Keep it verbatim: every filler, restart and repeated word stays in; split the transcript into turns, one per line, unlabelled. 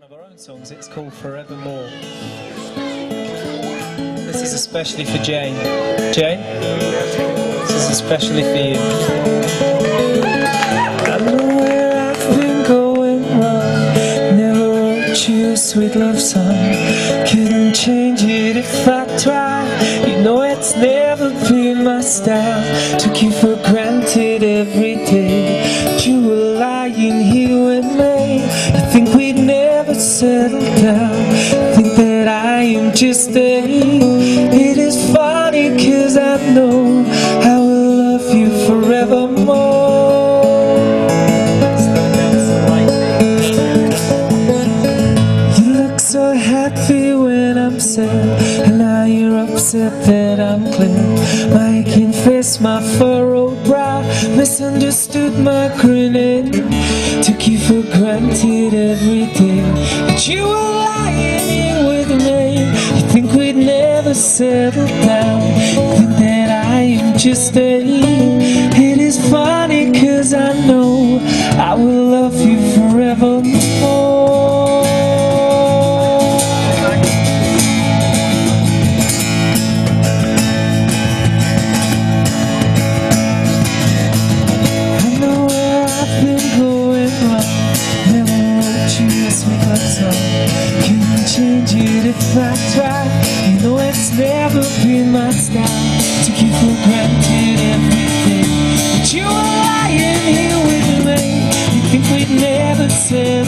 of our own songs. It's called Forevermore. This is especially for Jane. Jane? This is especially for you. I know where I've been going wrong. Never wrote you a sweet love song. Couldn't change it if I tried. You know it's never been my style. Took you for granted every day. But you were lying here with me. You think we'd never settle down. Think that I am just a. It is funny cause I know I will love you forevermore. You look so happy when I'm sad, and now you're upset that I'm clear. I confess my furrowed brow, misunderstood my grinning. Took you for granted every day, but you were lying here with me. You think we'd never settle down. You think that I am just a. It is funny cause I know I will love you forevermore. I know where I've been going wrong. Never wrote you a sweet love song. Couldn't change it if I tried. You know it's never been my style. Took you for granted everything, but you were lying here with me. You think we'd never settle